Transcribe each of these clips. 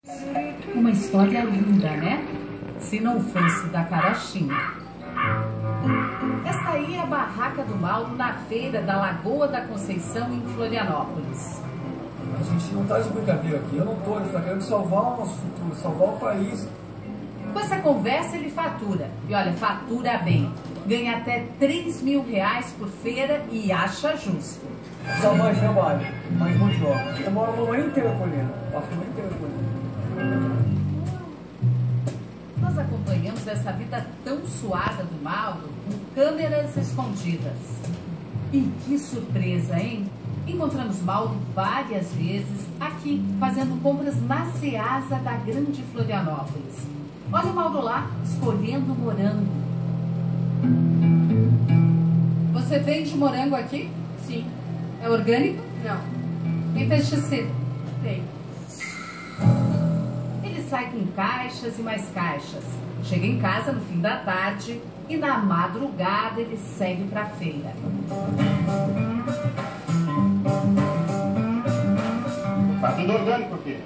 Uma história linda, né? Se não fosse da carochinha. Esta aí é a Barraca do Mauro na feira da Lagoa da Conceição, em Florianópolis. A gente não está de brincadeira aqui. Eu não estou, a gente está querendo salvar o nosso futuro, salvar o país. Com essa conversa ele fatura. E olha, fatura bem. Ganha até R$3.000 por feira e acha justo. Dá mais trabalho, mais mão de obra. Demora uma manhã inteira colhendo. Passa a manhã inteira colhendo. Nós acompanhamos essa vida tão suada do Mauro com câmeras escondidas. E que surpresa, hein? Encontramos Mauro várias vezes aqui, fazendo compras na Ceasa da Grande Florianópolis. Olha o Mauro lá, escolhendo morango. Você vende morango aqui? Sim. É orgânico? Não. Tem pesticida? Tem. Ele sai com caixas e mais caixas. Chega em casa no fim da tarde e na madrugada ele segue para a feira. Tá tudo orgânico aqui.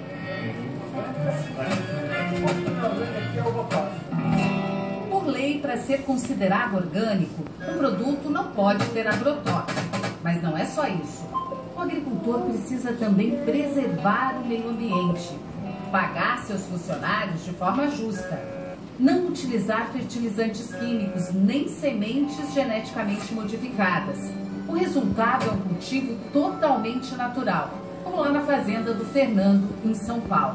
Por lei, para ser considerado orgânico, o produto não pode ter agrotóxico. Mas não é só isso. O agricultor precisa também preservar o meio ambiente, pagar seus funcionários de forma justa, não utilizar fertilizantes químicos nem sementes geneticamente modificadas. O resultado é um cultivo totalmente natural, como lá na fazenda do Fernando, em São Paulo.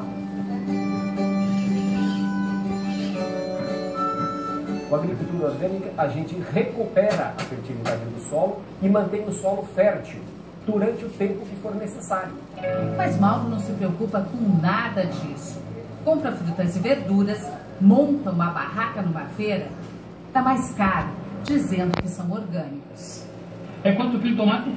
Com a agricultura orgânica, a gente recupera a fertilidade do solo e mantém o solo fértil durante o tempo que for necessário. Mas Mauro não se preocupa com nada disso. Compra frutas e verduras, monta uma barraca numa feira, tá mais caro, dizendo que são orgânicos. É quanto quilo de tomate?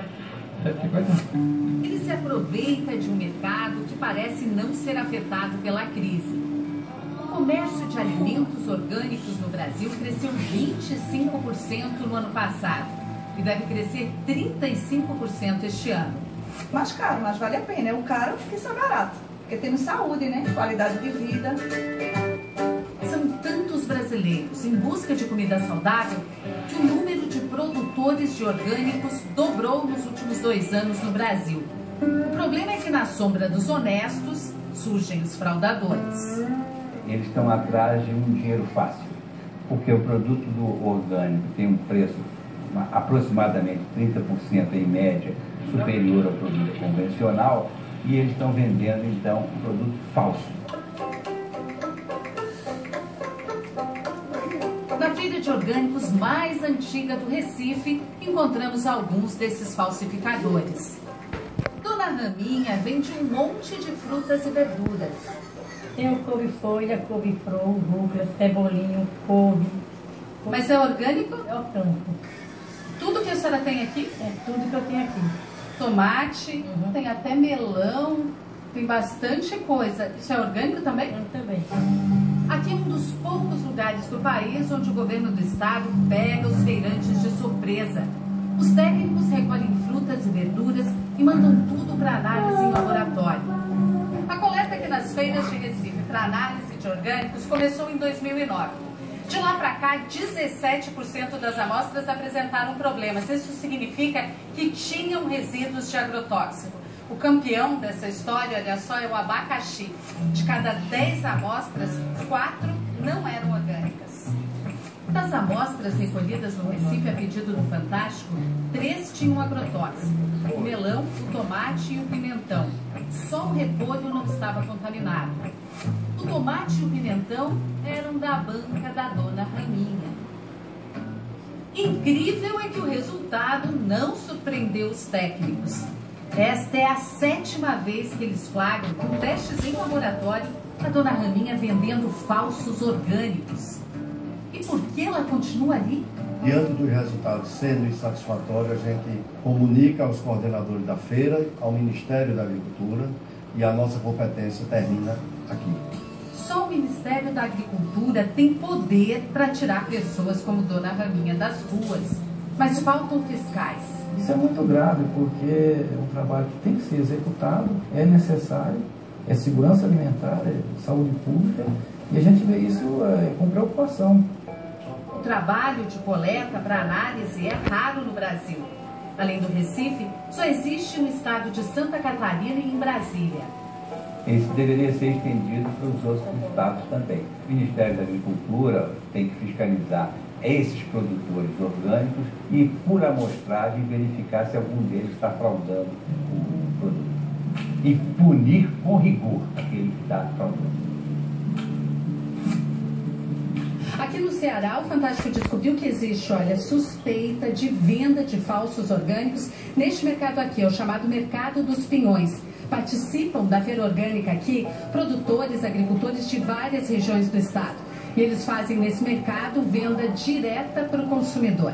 7,50. Ele se aproveita de um mercado que parece não ser afetado pela crise. O comércio de alimentos orgânicos no Brasil cresceu 25% no ano passado e deve crescer 35% este ano. Mais caro, mas vale a pena. É o caro que isso é barato. Porque temos saúde, né? Qualidade de vida. São tantos brasileiros em busca de comida saudável que o número de produtores de orgânicos dobrou nos últimos 2 anos no Brasil. O problema é que na sombra dos honestos surgem os fraudadores. Eles estão atrás de um dinheiro fácil, porque o produto do orgânico tem um preço aproximadamente 30% em média superior ao produto convencional e eles estão vendendo então um produto falso. Na feira de orgânicos mais antiga do Recife, encontramos alguns desses falsificadores. Dona Raminha vende um monte de frutas e verduras. Tem o couve-folha, couve-flor, rúcula, cebolinho, couve. Mas é orgânico? É orgânico. Tudo que a senhora tem aqui? É tudo que eu tenho aqui. Tomate, tem até melão, tem bastante coisa. Isso é orgânico também? Eu também. Aqui é um dos poucos lugares do país onde o governo do estado pega os feirantes de surpresa. Os técnicos recolhem frutas e verduras e mandam tudo para análise em laboratório. A coleta aqui nas feiras de Recife para análise de orgânicos começou em 2009. De lá para cá, 17% das amostras apresentaram problemas. Isso significa que tinham resíduos de agrotóxico. O campeão dessa história, olha só, é o abacaxi. De cada 10 amostras, 4 não eram orgânicas. Das amostras recolhidas no Recife a pedido do Fantástico, 3 tinham agrotóxico: o melão, o tomate e o pimentão. Só o repolho não estava contaminado. O tomate e o pimentão eram da banca da Dona Raminha. Incrível é que o resultado não surpreendeu os técnicos. Esta é a 7ª vez que eles flagram, com testes em laboratório, a Dona Raminha vendendo falsos orgânicos. E por que ela continua ali? Diante dos resultados sendo insatisfatórios, a gente comunica aos coordenadores da feira, ao Ministério da Agricultura, e a nossa competência termina aqui. Só o Ministério da Agricultura tem poder para tirar pessoas como Dona Raminha das ruas, mas faltam fiscais. Isso é muito grave, porque é um trabalho que tem que ser executado, é necessário, é segurança alimentar, é saúde pública, e a gente vê isso com preocupação. O trabalho de coleta para análise é raro no Brasil. Além do Recife, só existe no estado de Santa Catarina e em Brasília. Isso deveria ser estendido para os outros estados também. O Ministério da Agricultura tem que fiscalizar esses produtores orgânicos e, por amostragem, verificar se algum deles está fraudando o produto. E punir com rigor aquele que está fraudando. Aqui no Ceará, o Fantástico descobriu que existe, olha, suspeita de venda de falsos orgânicos neste mercado aqui, o chamado Mercado dos Pinhões. Participam da feira orgânica aqui produtores, agricultores de várias regiões do estado. E eles fazem nesse mercado venda direta para o consumidor.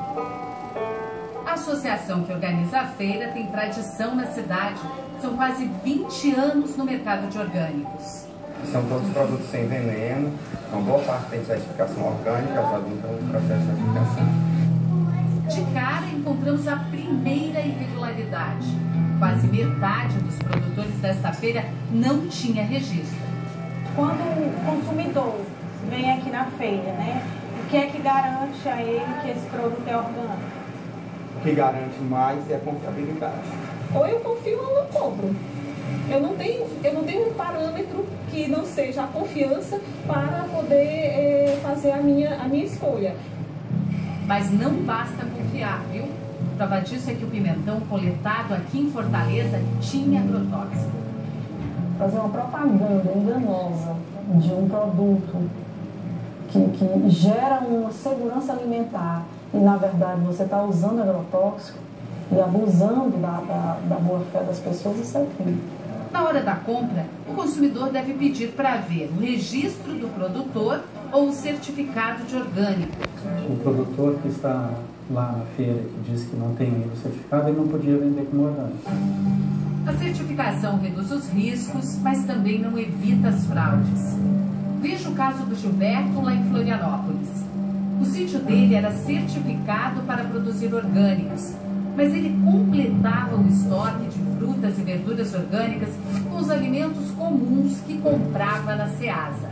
A associação que organiza a feira tem tradição na cidade. São quase 20 anos no mercado de orgânicos. São todos produtos sem veneno, uma boa parte tem certificação orgânica, fazendo um processo de certificação. De cara, encontramos a primeira irregularidade. Quase metade dos produtores desta feira não tinha registro. Quando o consumidor vem aqui na feira, né, o que é que garante a ele que esse produto é orgânico? O que garante mais é a confiabilidade. Ou eu confio ou eu compro. Eu não tenho um parâmetro que não seja a confiança para poder fazer a minha escolha. Mas não basta confiar, viu? Prova disso é que o pimentão coletado aqui em Fortaleza tinha agrotóxico. Fazer uma propaganda enganosa de um produto que gera uma segurança alimentar e, na verdade, você está usando agrotóxico e abusando da boa-fé das pessoas, isso é crime. Na hora da compra, o consumidor deve pedir para ver o registro do produtor ou o certificado de orgânico. O produtor que está lá na feira que diz que não tem o certificado, ele não podia vender como orgânico. A certificação reduz os riscos, mas também não evita as fraudes. Veja o caso do Gilberto lá em Florianópolis. O sítio dele era certificado para produzir orgânicos, mas ele completava o estoque de frutas e verduras orgânicas com os alimentos comuns que comprava na Ceasa.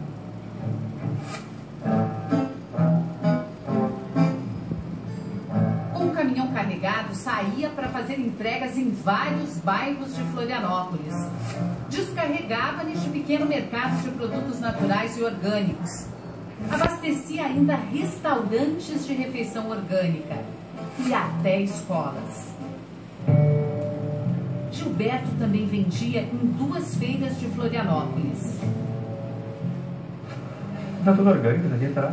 Com o caminhão carregado, saía para fazer entregas em vários bairros de Florianópolis. Descarregava neste pequeno mercado de produtos naturais e orgânicos. Abastecia ainda restaurantes de refeição orgânica e até escolas. Gilberto também vendia em 2 feiras de Florianópolis. Tá tudo orgânico daqui, tá?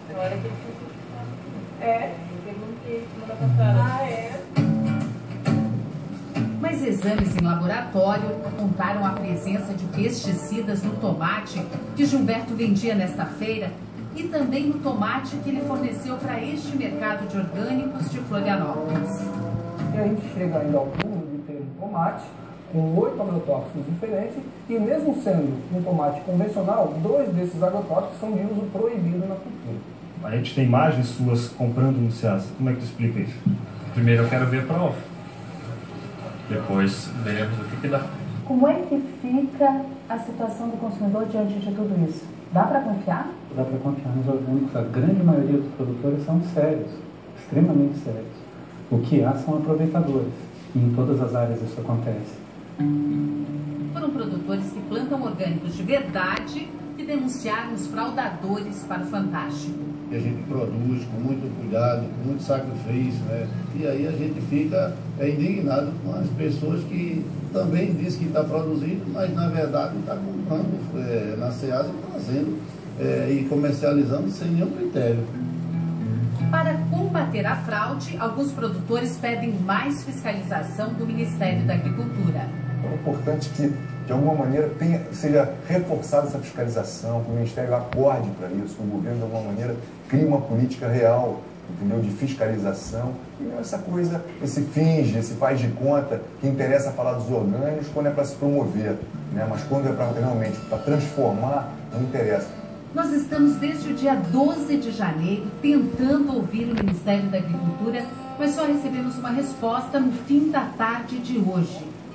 Mas exames em laboratório apontaram a presença de pesticidas no tomate que Gilberto vendia nesta feira e também no tomate que ele forneceu para este mercado de orgânicos de Florianópolis. E a gente chega ainda ao cúmulo de ter um tomate com 8 agrotóxicos diferentes e mesmo sendo um tomate convencional, 2 desses agrotóxicos são de uso proibido na cultura. A gente tem imagens suas comprando no Ceasa. Como é que tu explica isso? Primeiro eu quero ver a prova. Depois veremos o que dá. Como é que fica a situação do consumidor diante de tudo isso? Dá para confiar? Dá para confiar nos orgânicos. A grande maioria dos produtores são sérios, extremamente sérios. O que há são aproveitadores. E em todas as áreas isso acontece. Foram produtores que plantam orgânicos de verdade que denunciaram os fraudadores para o Fantástico. A gente produz com muito cuidado, com muito sacrifício, né? E aí a gente fica indignado com as pessoas que também dizem que está produzindo, mas na verdade está comprando na Ceasa e trazendo e comercializando sem nenhum critério. Para combater a fraude, alguns produtores pedem mais fiscalização do Ministério da Agricultura. É importante que, de alguma maneira, seja reforçada essa fiscalização, que o Ministério acorde para isso, que o governo, de alguma maneira, crie uma política real, entendeu, de fiscalização. E não essa coisa, esse finge, esse faz de conta, que interessa falar dos orgânicos quando é para se promover, né? Mas quando é para realmente para transformar, não interessa. Nós estamos desde o dia 12 de janeiro tentando ouvir o Ministério da Agricultura, mas só recebemos uma resposta no fim da tarde de hoje.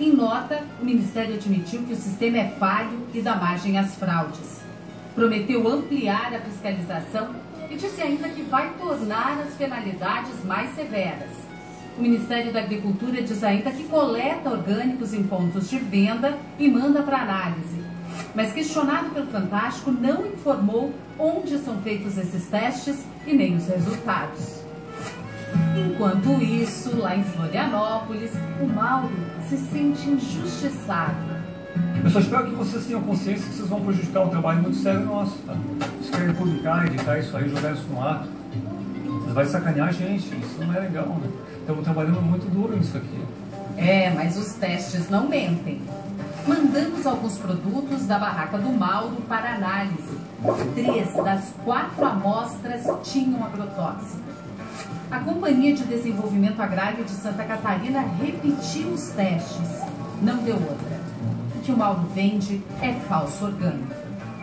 Em nota, o Ministério admitiu que o sistema é falho e dá margem às fraudes. Prometeu ampliar a fiscalização e disse ainda que vai tornar as penalidades mais severas. O Ministério da Agricultura diz ainda que coleta orgânicos em pontos de venda e manda para análise. Mas questionado pelo Fantástico, não informou onde são feitos esses testes e nem os resultados. Enquanto isso, lá em Florianópolis, o Mauro se sente injustiçado. Eu só espero que vocês tenham consciência que vocês vão prejudicar um trabalho muito sério nosso, tá? Vocês querem publicar, editar isso aí, jogar isso no ato. Vocês vão sacanear a gente, isso não é legal, né? Estamos trabalhando muito duro nisso aqui. Mas os testes não mentem. Mandamos alguns produtos da barraca do Mauro para análise. 3 das 4 amostras tinham agrotóxico. A Companhia de Desenvolvimento Agrário de Santa Catarina repetiu os testes. Não deu outra. O que o Mauro vende é falso orgânico.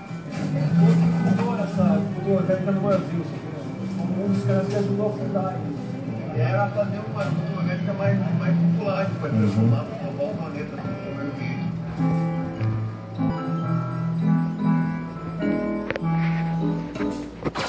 Essa cultura orgânica no Brasil, um dos caras que ajudou a fundar isso. Era fazer uma orgânica mais popular, para transformar uma nova planeta no governo.